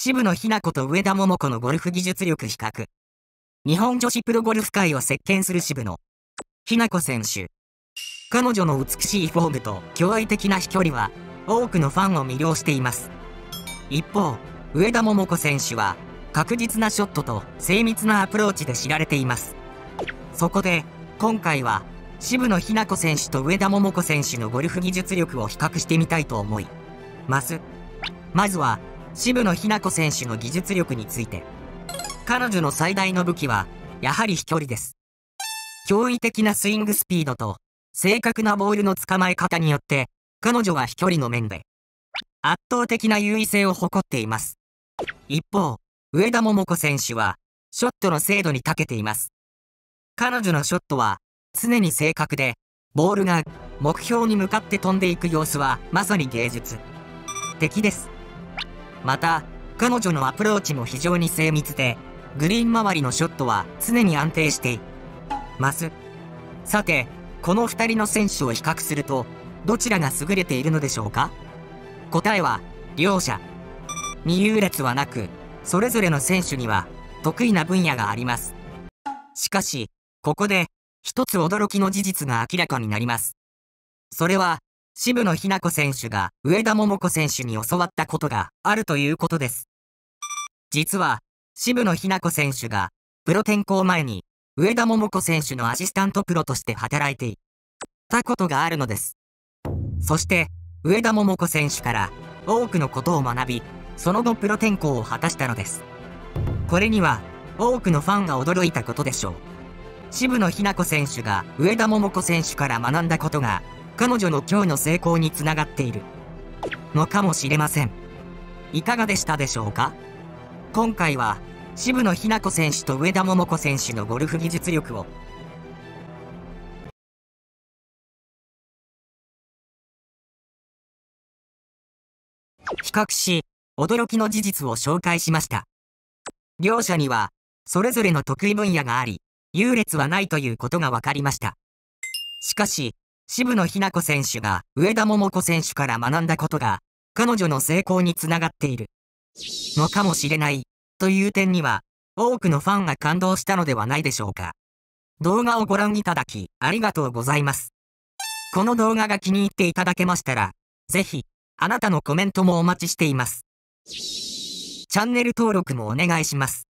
渋野日向子と上田桃子のゴルフ技術力比較。日本女子プロゴルフ界を席巻する渋野日向子選手。彼女の美しいフォームと驚異的な飛距離は多くのファンを魅了しています。一方、上田桃子選手は確実なショットと精密なアプローチで知られています。そこで今回は渋野日向子選手と上田桃子選手のゴルフ技術力を比較してみたいと思います。まずは渋野日向子選手の技術力について。彼女の最大の武器はやはり飛距離です。驚異的なスイングスピードと正確なボールの捕まえ方によって彼女は飛距離の面で圧倒的な優位性を誇っています。一方、上田桃子選手はショットの精度に長けています。彼女のショットは常に正確で、ボールが目標に向かって飛んでいく様子はまさに芸術的です。また、彼女のアプローチも非常に精密で、グリーン周りのショットは常に安定しています。さて、この2人の選手を比較すると、どちらが優れているのでしょうか？答えは、両者に優劣はなく、それぞれの選手には得意な分野があります。しかし、ここで一つ驚きの事実が明らかになります。それは、渋野日向子選手が上田桃子選手に教わったことがあるということです。実は、渋野日向子選手がプロ転向前に上田桃子選手のアシスタントプロとして働いていたことがあるのです。そして、上田桃子選手から多くのことを学び、その後プロ転向を果たしたのです。これには多くのファンが驚いたことでしょう。渋野日向子選手が上田桃子選手から学んだことが彼女の今日の成功につながっているのかもしれません。いかがでしたでしょうか？今回は渋野日向子選手と上田桃子選手のゴルフ技術力を比較し、驚きの事実を紹介しました。両者にはそれぞれの得意分野があり、優劣はないということが分かりました。しかし、渋野日向子選手が上田桃子選手から学んだことが彼女の成功につながっているのかもしれないという点には多くのファンが感動したのではないでしょうか。動画をご覧いただきありがとうございます。この動画が気に入っていただけましたら、ぜひあなたのコメントもお待ちしています。チャンネル登録もお願いします。